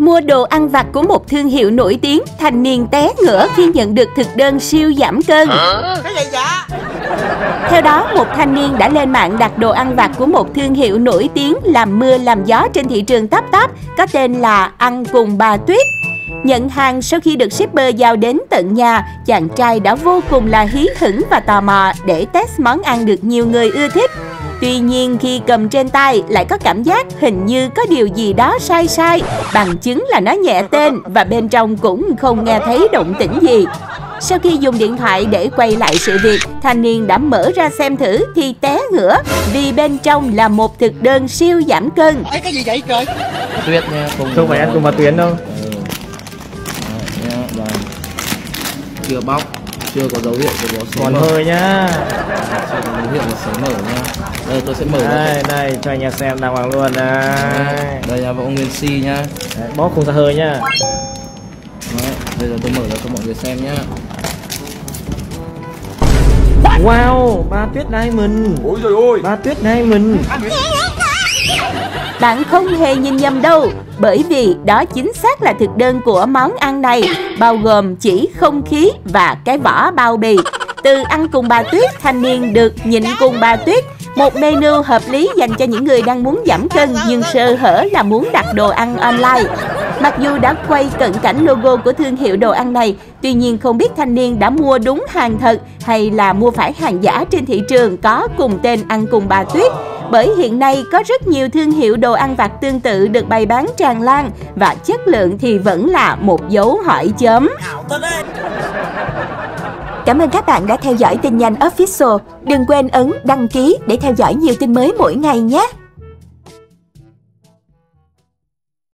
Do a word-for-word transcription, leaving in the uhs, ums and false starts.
Mua đồ ăn vặt của một thương hiệu nổi tiếng, thanh niên té ngửa khi nhận được thực đơn siêu giảm cân. Cái gì vậy? Theo đó, một thanh niên đã lên mạng đặt đồ ăn vặt của một thương hiệu nổi tiếng làm mưa làm gió trên thị trường Tấp Tấp, có tên là Ăn Cùng Bà Tuyết. Nhận hàng sau khi được shipper giao đến tận nhà, chàng trai đã vô cùng là hí hửng và tò mò để test món ăn được nhiều người ưa thích. Tuy nhiên khi cầm trên tay lại có cảm giác hình như có điều gì đó sai sai, bằng chứng là nó nhẹ tên và bên trong cũng không nghe thấy động tĩnh gì. Sau khi dùng điện thoại để quay lại sự việc, thanh niên đã mở ra xem thử thì té ngửa vì bên trong là một thực đơn siêu giảm cân. Ê, cái gì vậy trời? Tuyết nha, cùng không phải ăn cùng bà Tuyến đâu. Ừ. Đấy, nha, chưa bóc, chưa có dấu hiệu của nó Còn hơi nhá. Chưa có dấu hiệu là sẽ mở nha. Đây tôi sẽ mở Đây, đây, đây cho anh em xem đàng hoàng luôn đây. đây là võ nguyên si nhá. Đấy, bóp không ra hơi nhá. Đấy, bây giờ tôi mở ra cho mọi người xem nhá. Wow, ba Tuyết Diamond. Ôi trời ơi. Ba Tuyết Diamond. Bạn không hề nhìn nhầm đâu, bởi vì đó chính xác là thực đơn của món ăn này, bao gồm chỉ không khí và cái vỏ bao bì. Từ Ăn Cùng Bà Tuyết, thanh niên được Nhịn Cùng Bà Tuyết, một menu hợp lý dành cho những người đang muốn giảm cân nhưng sơ hở là muốn đặt đồ ăn online. Mặc dù đã quay cận cảnh logo của thương hiệu đồ ăn này, tuy nhiên không biết thanh niên đã mua đúng hàng thật hay là mua phải hàng giả trên thị trường có cùng tên Ăn Cùng Bà Tuyết. Bởi hiện nay có rất nhiều thương hiệu đồ ăn vặt tương tự được bày bán tràn lan và chất lượng thì vẫn là một dấu hỏi chấm. Cảm ơn các bạn đã theo dõi tin nhanh Official. Đừng quên ấn đăng ký để theo dõi nhiều tin mới mỗi ngày nhé.